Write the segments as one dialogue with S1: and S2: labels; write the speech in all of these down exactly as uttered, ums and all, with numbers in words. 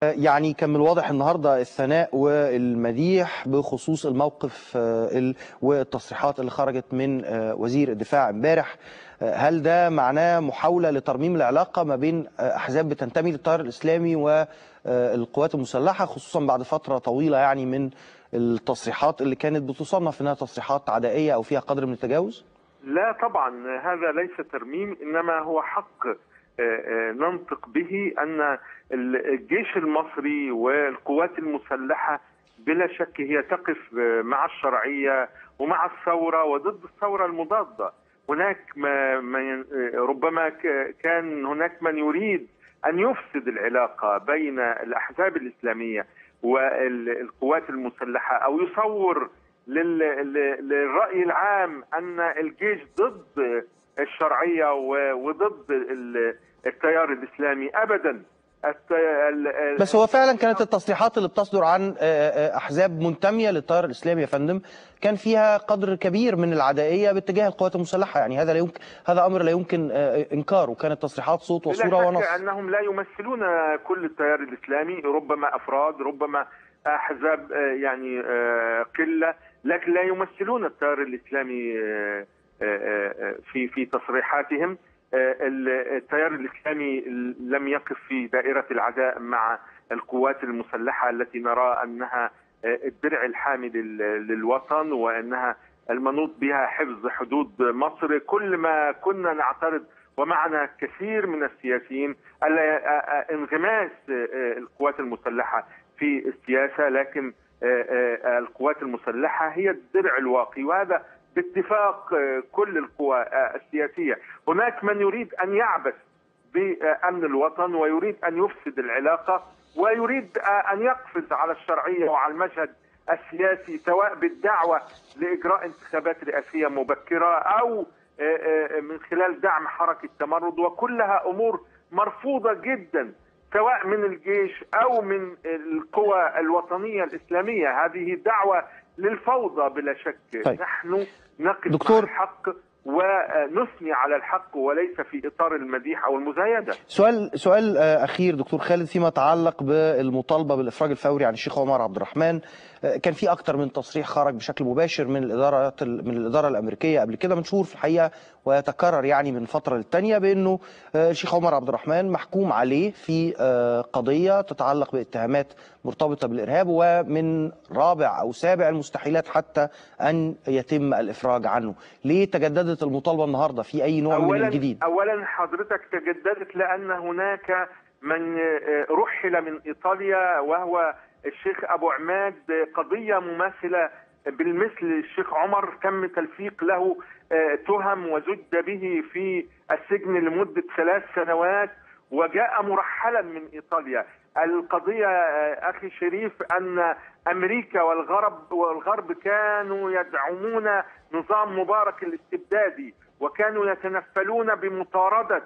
S1: يعني كان من الواضح النهارده الثناء والمديح بخصوص الموقف والتصريحات اللي خرجت من وزير الدفاع امبارح. هل ده معناه محاولة لترميم العلاقة ما بين أحزاب بتنتمي للتيار الإسلامي والقوات المسلحة، خصوصا بعد فترة طويلة يعني من التصريحات اللي كانت بتصنف انها تصريحات عدائية او فيها قدر من التجاوز؟
S2: لا طبعا، هذا ليس ترميم، انما هو حق ننطق به ان الجيش المصري والقوات المسلحة بلا شك هي تقف مع الشرعية ومع الثورة وضد الثورة المضادة. هناك ما ما ربما كان هناك من يريد أن يفسد العلاقة بين الأحزاب الإسلامية والقوات المسلحة، أو يصور للرأي العام أن الجيش ضد الشرعية وضد التيار الإسلامي. أبدا.
S1: بس هو فعلا كانت التصريحات اللي بتصدر عن احزاب منتميه للتيار الاسلامي يا فندم كان فيها قدر كبير من العدائيه باتجاه القوات المسلحه، يعني هذا لا يمكن، هذا امر لا يمكن انكاره، وكانت تصريحات صوت وصوره ونص.
S2: انهم لا يمثلون كل التيار الاسلامي، ربما افراد، ربما احزاب يعني قله، لكن لا يمثلون التيار الاسلامي في في تصريحاتهم. التيار الإسلامي لم يقف في دائرة العداء مع القوات المسلحة التي نرى أنها الدرع الحامي للوطن، وأنها المنوط بها حفظ حدود مصر. كل ما كنا نعترض ومعنا كثير من السياسيين انغماس القوات المسلحة في السياسة، لكن القوات المسلحة هي الدرع الواقي، وهذا باتفاق كل القوى السياسية. هناك من يريد أن يعبث بأمن الوطن ويريد أن يفسد العلاقة ويريد أن يقفز على الشرعية وعلى المشهد السياسي، سواء بالدعوة لإجراء انتخابات رئاسية مبكرة أو من خلال دعم حركة تمرد، وكلها أمور مرفوضة جدا سواء من الجيش أو من القوى الوطنية الإسلامية. هذه دعوة للفوضى بلا شك. طيب. نحن نقف دكتور مع الحق ونثني على الحق وليس في إطار المديح أو المزايدة.
S1: سؤال سؤال أخير دكتور خالد فيما يتعلق بالمطالبة بالإفراج الفوري عن الشيخ عمر عبد الرحمن. كان في أكثر من تصريح خرج بشكل مباشر من الإدارة من الإدارة الأمريكية قبل كده من شهور في الحقيقة، ويتكرر يعني من فترة للتانية بأنه الشيخ عمر عبد الرحمن محكوم عليه في قضية تتعلق باتهامات مرتبطة بالإرهاب، ومن رابع أو سابع المستحيلات حتى أن يتم الإفراج عنه. ليه تجددت المطالبة النهاردة؟ في أي نوع من الجديد؟
S2: أولا حضرتك تجددت لأن هناك من رحل من إيطاليا وهو الشيخ أبو عماد، قضية مماثلة بالمثل الشيخ عمر تم تلفيق له تهم وزد به في السجن لمدة ثلاث سنوات وجاء مرحلا من إيطاليا. القضية أخي شريف أن أمريكا والغرب والغرب كانوا يدعمون نظام مبارك الاستبدادي، وكانوا يتنفلون بمطاردة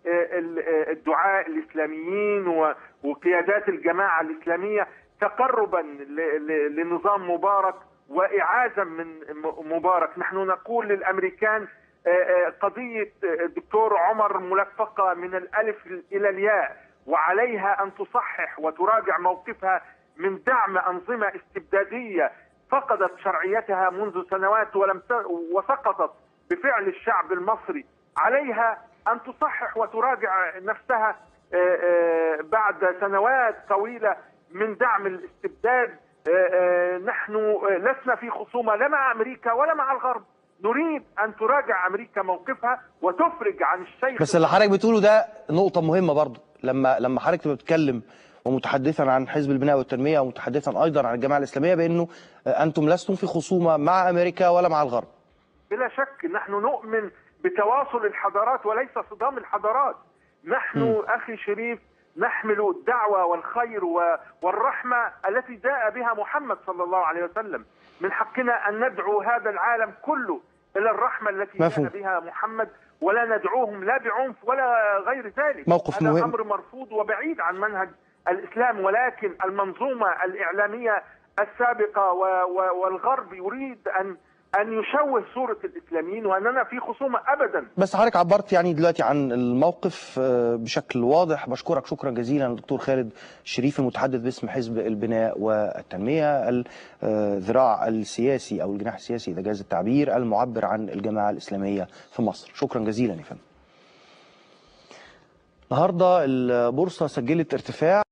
S2: الدعاء الإسلاميين وقيادات الجماعة الإسلامية تقربا لنظام مبارك وإعازا من مبارك. نحن نقول للأمريكان قضية الدكتور عمر ملفقة من الألف إلى الياء، وعليها أن تصحح وتراجع موقفها من دعم أنظمة استبدادية فقدت شرعيتها منذ سنوات ولم وسقطت بفعل الشعب المصري. عليها أن تصحح وتراجع نفسها بعد سنوات طويلة من دعم الاستبداد. نحن لسنا في خصومة لا مع أمريكا ولا مع الغرب، نريد أن تراجع أمريكا موقفها وتفرج عن الشيخ.
S1: بس اللي حضرتك بتقوله ده نقطة مهمة برضه، لما لما حضرتك بتتكلم ومتحدثا عن حزب البناء والتنمية ومتحدثا أيضا عن الجماعة الإسلامية بأنه أنتم لستم في خصومة مع أمريكا ولا مع الغرب.
S2: بلا شك نحن نؤمن بتواصل الحضارات وليس صدام الحضارات. نحن م. أخي شريف نحمل الدعوة والخير والرحمة التي جاء بها محمد صلى الله عليه وسلم. من حقنا أن ندعو هذا العالم كله إلى الرحمة التي جاء بها محمد، ولا ندعوهم لا بعنف ولا غير ذلك.
S1: موقف
S2: هذا
S1: مهم.
S2: أمر مرفوض وبعيد عن منهج الإسلام، ولكن المنظومة الإعلامية السابقة والغرب يريد أن ان يشوه صوره الاسلاميين واننا في خصومه ابدا.
S1: بس حضرتك عبرت يعني دلوقتي عن الموقف بشكل واضح. بشكرك شكرا جزيلا الدكتور خالد شريف المتحدث باسم حزب البناء والتنميه، الذراع السياسي او الجناح السياسي اذا جاز التعبير المعبر عن الجماعه الاسلاميه في مصر. شكرا جزيلا يا فندم. النهارده البورصه سجلت ارتفاع